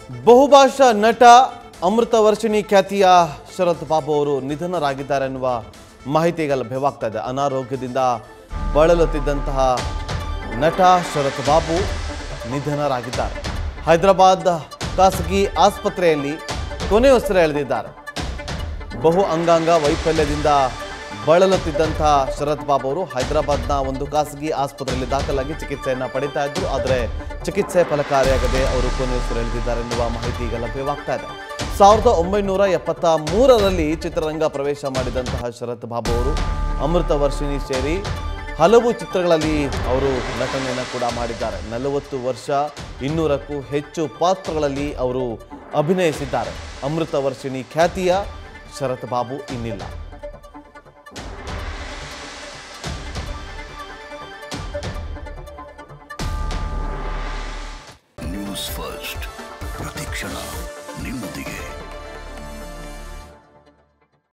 ಬಹುಭಾಷಾ ನಟ ಅಮೃತ ವರ್ಷಿಣಿ ಖ್ಯಾತಿಯ ಶರತ್ ಬಾಬು ಅವರು ನಿಧನರಾಗಿದ್ದಾರೆ ಎನ್ನುವ ಮಾಹಿತಿ ಈಗ ಲಭ್ಯವಾಗ್ತಾ ಇದೆ. ಅನಾರೋಗ್ಯದಿಂದ ಬಳಲುತ್ತಿದ್ದಂತಹ ನಟ ಶರತ್ ಬಾಬು ನಿಧನರಾಗಿದ್ದಾರೆ. ಹೈದರಾಬಾದ್ ಖಾಸಗಿ ಆಸ್ಪತ್ರೆಯಲ್ಲಿ ಕೊನೆಯುಸಿರೆಳೆದಿದ್ದಾರೆ. ಬಹು ಅಂಗಾಂಗ ವೈಫಲ್ಯದಿಂದ ಬಳಲುತ್ತಿದ್ದಂತಹ ಶರತ್ ಬಾಬು ಅವರು ಹೈದರಾಬಾದ್ನ ಒಂದು ಖಾಸಗಿ ಆಸ್ಪತ್ರೆಯಲ್ಲಿ ದಾಖಲಾಗಿ ಚಿಕಿತ್ಸೆಯನ್ನು ಪಡಿತಾ ಇದ್ರು. ಆದರೆ ಚಿಕಿತ್ಸೆ ಫಲಕಾರಿಯಾಗದೆ ಅವರು ಕೊನೆಯುಸಿರೆಳೆದಿದ್ದಾರೆ ಎನ್ನುವ ಮಾಹಿತಿ ಈಗ ಲಭ್ಯವಾಗ್ತಾ ಇದೆ. 1973ರಲ್ಲಿ ಚಿತ್ರರಂಗ ಪ್ರವೇಶ ಮಾಡಿದಂತಹ ಶರತ್ ಬಾಬು ಅವರು ಅಮೃತ ವರ್ಷಿಣಿ ಸೇರಿ ಹಲವು ಚಿತ್ರಗಳಲ್ಲಿ ಅವರು ನಟನೆಯನ್ನು ಕೂಡ ಮಾಡಿದ್ದಾರೆ. 40 ವರ್ಷ 200ಕ್ಕೂ ಹೆಚ್ಚು ಪಾತ್ರಗಳಲ್ಲಿ ಅವರು ಅಭಿನಯಿಸಿದ್ದಾರೆ. ಅಮೃತ ವರ್ಷಿಣಿ ಖ್ಯಾತಿಯ ಶರತ್ ಬಾಬು ಇನ್ನಿಲ್ಲ. ನ್ಯೂಸ್ ಫಸ್ಟ್ ಪ್ರತಿಕ್ಷಣ ನಿಮ್ಮ